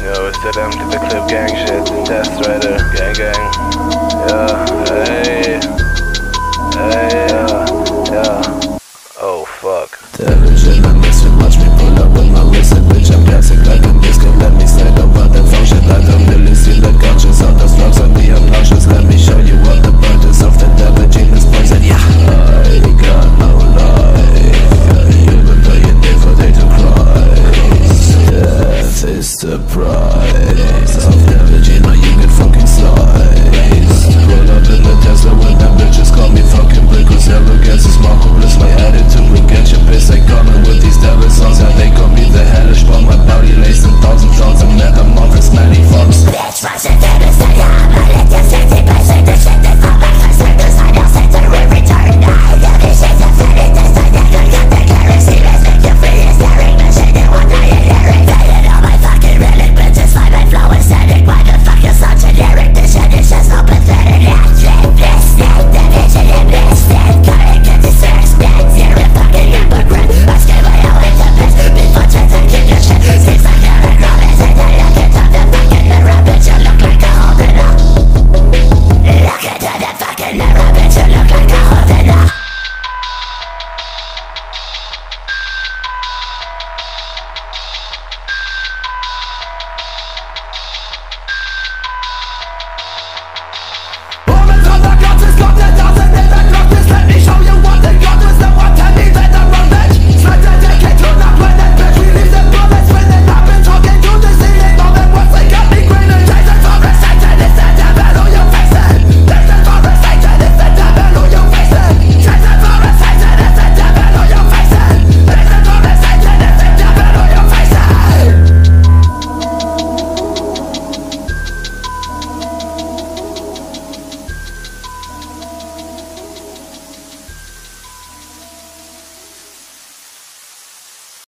Yo, it's that M to the Clip gang shit, Test Rider, gang gang. Yeah, hey, yeah. Oh fuck. Devil shit, I miss you, watch me pull up with my wrist, bitch, I'm gassing like a biscuit. Let me slide over the function, I don't really see the conscience of the drugs on the obnoxious. Let me show you what the burdens of the devil genius poison. Yeah, I got no life, even though you did for day to cry. Death is the pride.